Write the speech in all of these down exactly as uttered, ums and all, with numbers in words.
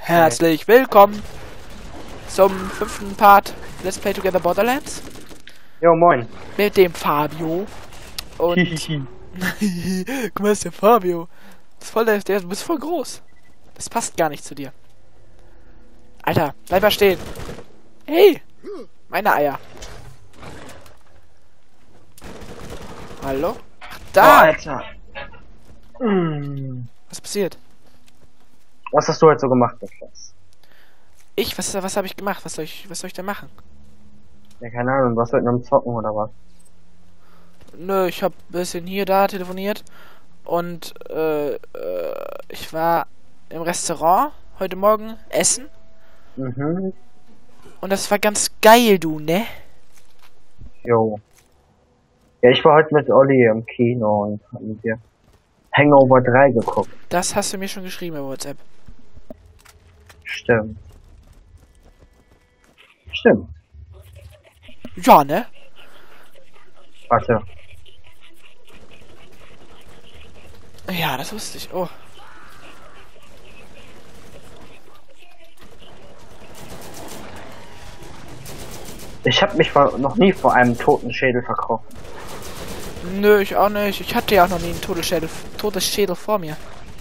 Herzlich willkommen zum fünften Part Let's Play Together Borderlands. Jo, moin. Mit dem Fabio. Und guck mal, ist der Fabio. Das ist voll der, der, du bist voll groß. Das passt gar nicht zu dir. Alter, bleib mal stehen. Hey, meine Eier. Hallo? Ach, da. Oh, Alter. Mm. Was passiert? Was hast du heute so gemacht, Niklas? Ich? Was, was habe ich gemacht? Was soll ich, was soll ich da machen? Ja, keine Ahnung. Was heute noch am Zocken oder was? Nö, ich habe ein bisschen hier, da telefoniert. Und äh, äh, ich war im Restaurant heute Morgen essen. Mhm. Und das war ganz geil, du, ne? Jo. Ja, ich war heute mit Olli im Kino und hab mit dir Hangover drei geguckt. Das hast du mir schon geschrieben über WhatsApp. Stimmt. Stimmt. Ja, ne? Warte. Ja, das wusste ich. Oh. Ich habe mich vor, noch nie vor einem toten Schädel verkrochen. Nö, ich auch nicht. Ich hatte ja auch noch nie einen Todesschädel, Todesschädel vor mir.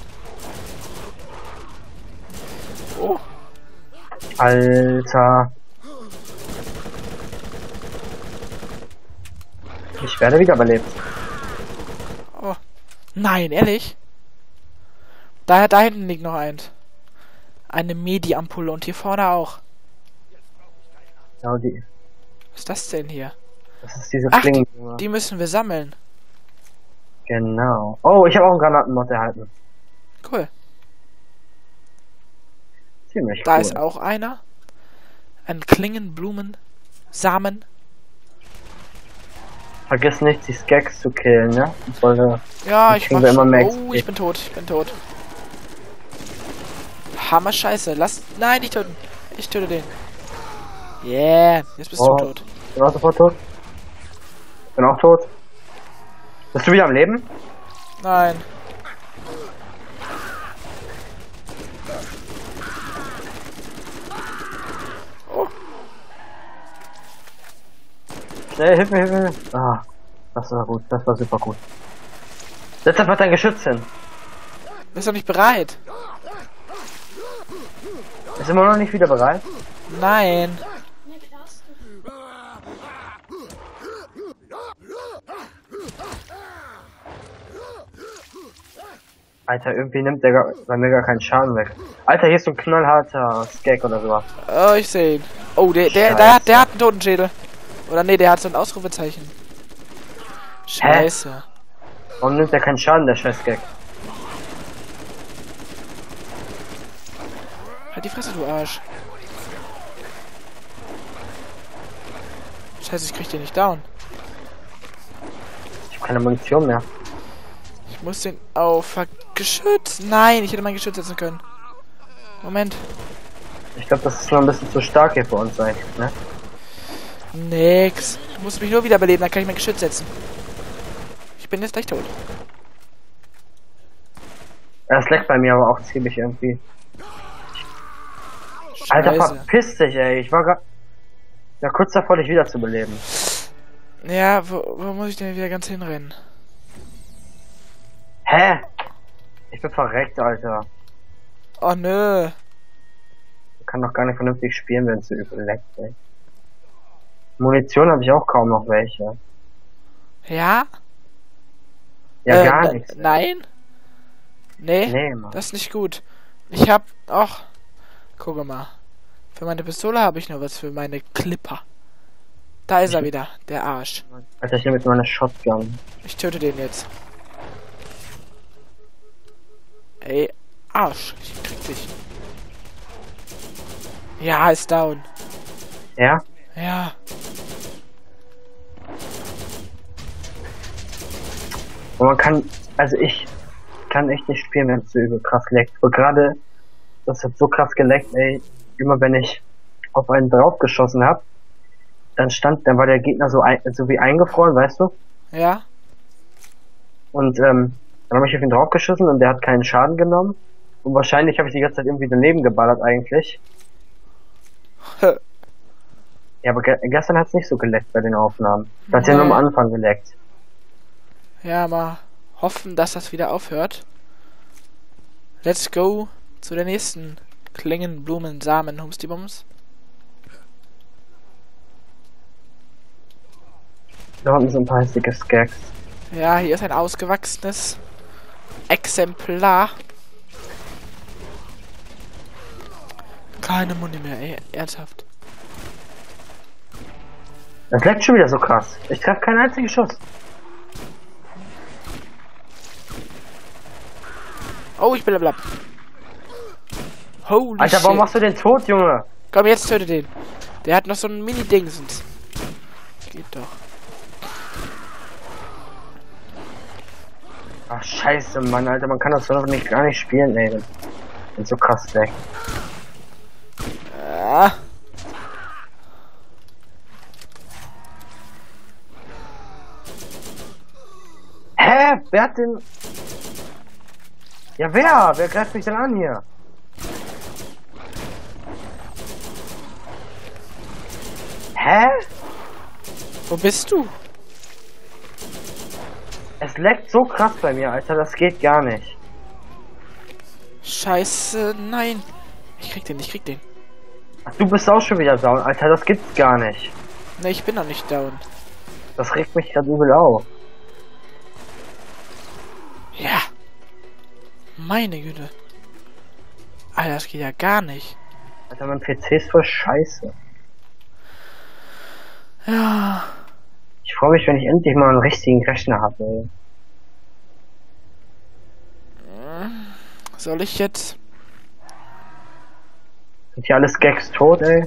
Oh. Alter. Ich werde wiederbelebt. Oh. Nein, ehrlich? Da, da hinten liegt noch eins. Eine Medi-Ampulle und hier vorne auch. Ja, die. Was ist das denn hier? Das ist diese Ach, Klinge. die, die müssen wir sammeln. Genau. Oh, ich habe auch einen Granatenmod erhalten. Cool. Ziemlich Da cool. ist auch einer. Ein Klingenblumen. Samen. Vergiss nicht, die Skags zu killen, ne? Wollte, Ja, ich mach wir immer schon. Max. Oh, ich bin tot. Ich bin tot. Hammer Scheiße. Lass. Nein, nicht töten. Ich töte den. Yeah. Jetzt bist Oh. du tot. Ich bin auch sofort tot. Bin auch tot. Bist du wieder am Leben? Nein. Oh. Schnell, hilf mir, hilf mir. Ah, das war gut. Das war super gut. Setz einfach dein Geschütz hin. Bist du nicht bereit? Ist immer noch nicht wieder bereit? Nein. Alter, irgendwie nimmt der gar, bei mir gar keinen Schaden weg. Alter, hier ist so ein knallharter Skag oder sowas. Oh, ich sehe ihn. Oh, der, der, der, hat, der hat einen Totenschädel. Oder nee, der hat so ein Ausrufezeichen. Scheiße. Warum nimmt der keinen Schaden, der scheiß Skag? Halt die Fresse, du Arsch. Scheiße, ich krieg den nicht down. Ich hab keine Munition mehr. Ich muss den auf Geschütz. Nein, ich hätte mein Geschütz setzen können. Moment. Ich glaube, das ist noch ein bisschen zu stark hier für uns eigentlich, ne? Nix. Du musst mich nur wiederbeleben, dann kann ich mein Geschütz setzen. Ich bin jetzt gleich tot. Das leckt bei mir aber auch ziemlich irgendwie. Scheiße. Alter, verpiss dich, ey. Ich war grad... Ja, kurz davor, dich wieder zu beleben. Ja, wo, wo muss ich denn wieder ganz hinrennen? Hä? Ich bin verreckt, Alter. Oh nö. Ich kann doch gar nicht vernünftig spielen, wenn es so übel leckt, ey. Munition habe ich auch kaum noch welche. Ja? Ja, äh, gar ne- nichts. ey. Nein? Nee, Nee, Mann. das ist nicht gut. Ich hab auch... Gucke mal. Für meine Pistole habe ich nur was für meine Clipper. Da ist er wieder, der Arsch. Alter, ich nehme jetzt meine Shotgun. Ich töte den jetzt. Ey, Arsch, ich krieg dich. Ja, ist down. Ja? Ja. Und man kann... Also ich kann echt nicht spielen, wenn es so übel krass leckt. Und gerade... Das hat so krass geleckt, ey. Immer wenn ich auf einen draufgeschossen habe, dann stand, dann war der Gegner so, ein, so wie eingefroren, weißt du? Ja? Und ähm, dann habe ich auf ihn draufgeschossen und der hat keinen Schaden genommen. Und wahrscheinlich habe ich die ganze Zeit irgendwie daneben geballert eigentlich. Ja, aber ge gestern hat es nicht so geleckt bei den Aufnahmen. Da hat ja nur am Anfang geleckt. Ja, mal hoffen, dass das wieder aufhört. Let's go zu der nächsten Klingen, Blumen, Samen, Humstibums. Da unten sind ein paar hässliche Skags. Ja, hier ist ein ausgewachsenes Exemplar. Keine Muni mehr, ey, ernsthaft. Das leckt schon wieder so krass. Ich treffe keinen einzigen Schuss. Oh, ich bin level up. Holy Alter, shit. warum machst du den tot, Junge? Komm, jetzt töte den. Der hat noch so ein Mini-Dingsens. Geht doch. Ach, scheiße, Mann, Alter, man kann das so nicht gar nicht spielen, ey. Wenn so krass leckt. Ah. Hä? Wer hat denn... Ja, wer? Wer greift mich denn an hier? Hä? Wo bist du? Es leckt so krass bei mir, Alter, das geht gar nicht. Scheiße, nein. Ich krieg den, ich krieg den. Ach, du bist auch schon wieder down, Alter, das gibt's gar nicht. Ne, ich bin noch nicht down. Das regt mich gerade übel auf. Ja. Meine Güte. Alter, das geht ja gar nicht. Alter, mein P C ist voll scheiße. Ja. Ich freue mich, wenn ich endlich mal einen richtigen Rechner habe, ey. Soll ich jetzt? Sind hier alles Gags tot, ey?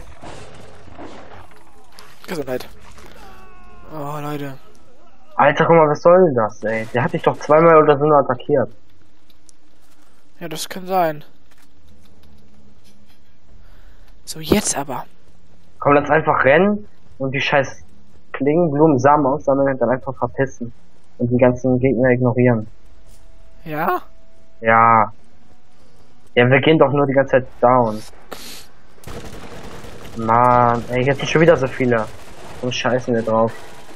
Gesundheit. Oh, Leute. Alter, guck mal, was soll denn das, ey? Der hat dich doch zweimal oder so nur attackiert. Ja, das kann sein. So, jetzt aber. Komm, lass einfach rennen und die scheiß Klingen, Blumen, Samen aussammeln und dann einfach verpissen. Und die ganzen Gegner ignorieren. Ja? Ja. Ja, wir gehen doch nur die ganze Zeit down. Mann, ey, jetzt sind schon wieder so viele. Und scheißen wir drauf.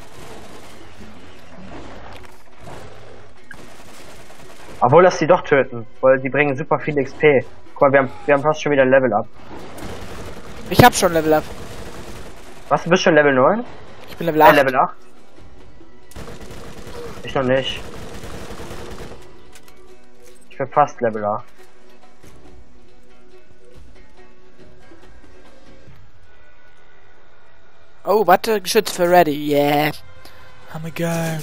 Obwohl, lass die doch töten, weil die bringen super viel X P. Guck mal, wir haben, wir haben fast schon wieder ein Level up. Ich hab schon Level up. Was, du bist schon Level neun? Ich bin Level Äh, acht. Level acht? Ich noch nicht. Ich bin fast Level acht. Oh, warte, Geschütz für ready. Yeah. Hammer geil.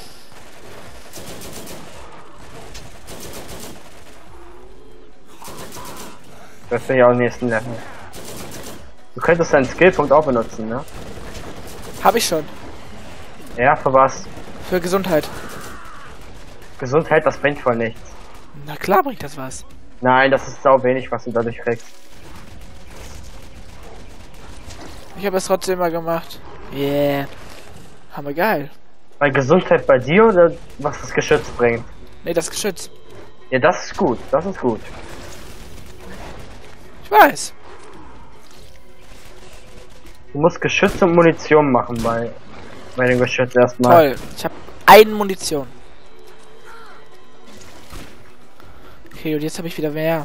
Das bin ich auch im nächsten Level. Du könntest deinen Skillpunkt auch benutzen, ne? Hab ich schon. Ja, für was? Für Gesundheit. Gesundheit, das bringt voll nichts. Na klar bringt das was. Nein, das ist sau wenig, was du dadurch kriegst. Ich habe es trotzdem mal gemacht. Yeah. Hammer geil. Bei Gesundheit bei dir oder was das Geschütz bringt? Ne, das Geschütz. Ja, das ist gut, das ist gut. Ich weiß. Du musst Geschütz und Munition machen bei, bei dem Geschütz erstmal. Toll. Ich habe eine Munition. Okay, und jetzt habe ich wieder mehr.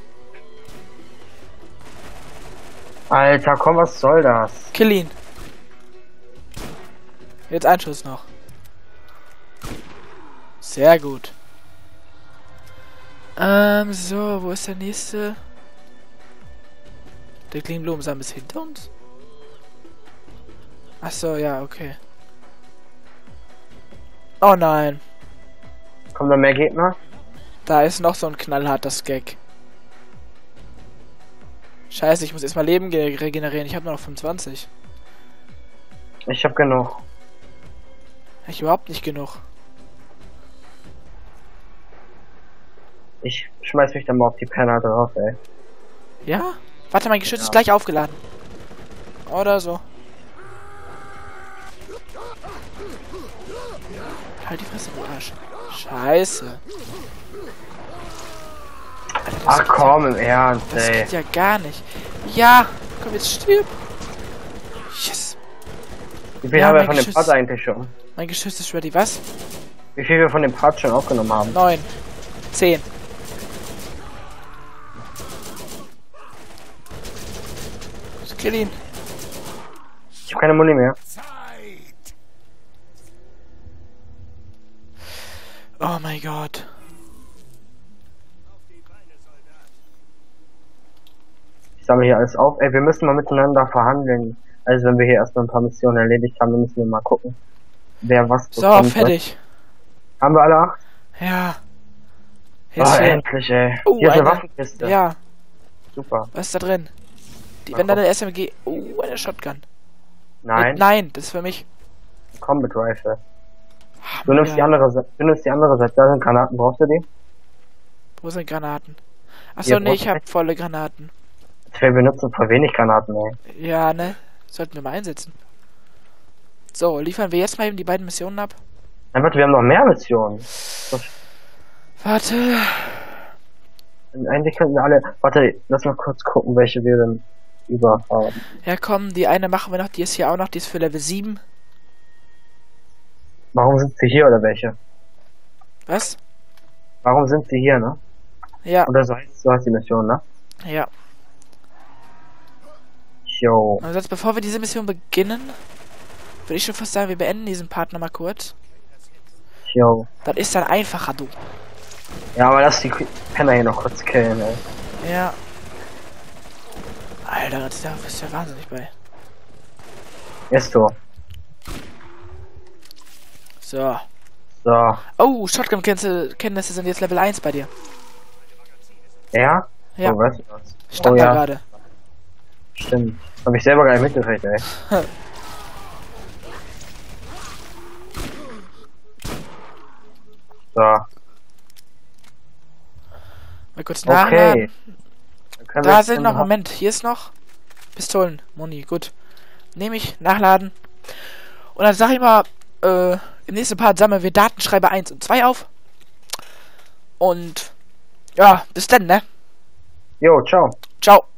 Alter, komm, was soll das? Kill ihn. Jetzt ein Schuss noch. Sehr gut. Ähm, so, wo ist der nächste? Der Klingenblumensamen ist hinter uns? Ach so, ja, okay. Oh nein. Kommen da mehr Gegner? Da ist noch so ein knallharter Skag. Scheiße, ich muss erstmal Leben regenerieren. Ich habe nur noch fünfundzwanzig. Ich hab genug. Ich überhaupt nicht genug. Ich schmeiß mich dann mal auf die Penner drauf, ey. Ja? Warte, mein Geschütz Ja. ist gleich aufgeladen. Oder so. Halt die Fresse, du Arsch. Scheiße. Alter, das Ach geht komm, ja, im Ernst, das ey. geht ja gar nicht. Ja, komm, jetzt stirb. Yes. Wie viel Ja, haben wir mein von dem Geschütz. Part eigentlich schon? Mein Geschütz ist ready. Was? Wie viel wir von dem Part schon aufgenommen haben? Neun. Zehn. Kill ihn. Ich habe keine Muni mehr. Oh mein Gott. Ich sammle hier alles auf. Ey, wir müssen mal miteinander verhandeln. Also wenn wir hier erstmal ein paar Missionen erledigt haben, dann müssen wir mal gucken, wer was So, bekommt. fertig. Haben wir alle acht? Ja. Hier Oh, ist hier. endlich, ey. Oh, hier ist eine eine. Waffenkiste. Ja. Super. Was ist da drin? Die, Na, wenn da komm. eine S M G. Oh, eine Shotgun. Nein, Äh, nein, das ist für mich. Combat Rifle. Ah, Du nimmst ja. die andere Seite. Du nimmst die andere Seite. Da sind Granaten. Brauchst du die? Wo sind Granaten? Hier, Achso, nee, brauchst ich du hab nicht? volle Granaten. Wir benutzen voll wenig Granaten, ey. Ja, ne? Sollten wir mal einsetzen. So, liefern wir jetzt mal eben die beiden Missionen ab. Nein, warte, wir haben noch mehr Missionen. Warte. Eigentlich könnten wir alle. Warte, lass mal kurz gucken, welche wir denn über haben. Ja, komm, die eine machen wir noch. Die ist hier auch noch. Die ist für Level sieben. Warum sind sie hier oder welche? Was? Warum sind sie hier, ne? Ja, Oder so heißt, so heißt die Mission, ne? ja. Jo. Also jetzt, bevor wir diese Mission beginnen, würde ich schon fast sagen, wir beenden diesen Part nochmal kurz. Jo. Das ist dann einfacher, du. Ja, aber lass die Penner hier noch kurz killen, ey. Ja. Alter, das ist ja, bist ja wahnsinnig bei. Ist so. So. So. Oh, Shotgun-Kenntnisse sind jetzt Level eins bei dir. Ja? Ja. Oh, weißt du was? Stand Oh, da ja. gerade. Stimmt. Hab ich selber gar nicht mitgekriegt, ey. So. Mal kurz Okay. nachladen. Dann können wir Da jetzt sind in- noch, Moment, hier ist noch Pistolen, Muni, gut. Nehme ich, nachladen. Und dann sag ich mal, äh, im nächsten Part sammeln wir Datenschreiber eins und zwei auf. Und, ja, bis dann, ne? Jo, ciao. Ciao.